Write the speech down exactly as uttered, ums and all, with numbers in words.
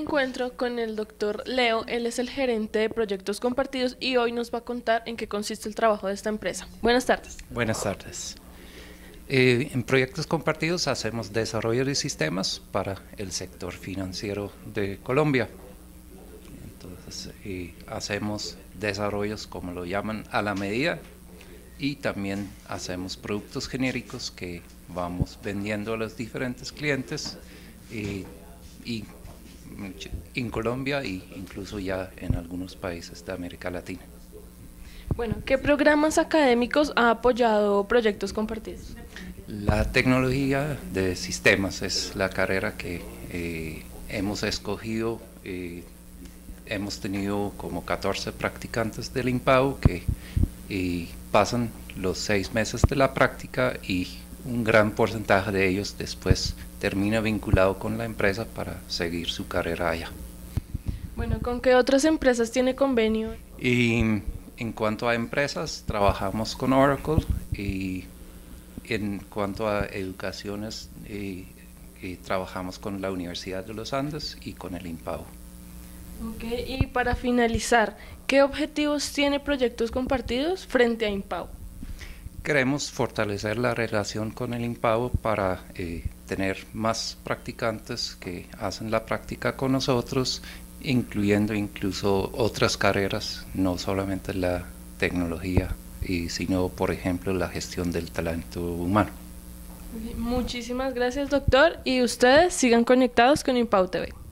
encuentro con el doctor Leo. Él es el gerente de proyectos compartidos y hoy nos va a contar en qué consiste el trabajo de esta empresa. Buenas tardes. Buenas tardes. Eh, en proyectos compartidos hacemos desarrollo de sistemas para el sector financiero de Colombia. Entonces, eh, hacemos desarrollos, como lo llaman, a la medida, y también hacemos productos genéricos que vamos vendiendo a los diferentes clientes eh, y en Colombia e incluso ya en algunos países de América Latina. Bueno, ¿qué programas académicos ha apoyado proyectos compartidos? La tecnología de sistemas es la carrera que eh, hemos escogido. Eh, hemos tenido como catorce practicantes del INPAU que eh, pasan los seis meses de la práctica y un gran porcentaje de ellos después termina vinculado con la empresa para seguir su carrera allá. Bueno, ¿con qué otras empresas tiene convenio? Y en cuanto a empresas, trabajamos con Oracle, y en cuanto a educaciones, eh, eh, trabajamos con la Universidad de los Andes y con el INPAU. Ok, y para finalizar, ¿qué objetivos tiene proyectos compartidos frente a INPAU? Queremos fortalecer la relación con el INPAU para eh, tener más practicantes que hacen la práctica con nosotros, incluyendo incluso otras carreras, no solamente la tecnología, y sino, por ejemplo, la gestión del talento humano. Muchísimas gracias, doctor, y ustedes sigan conectados con INPAU T V.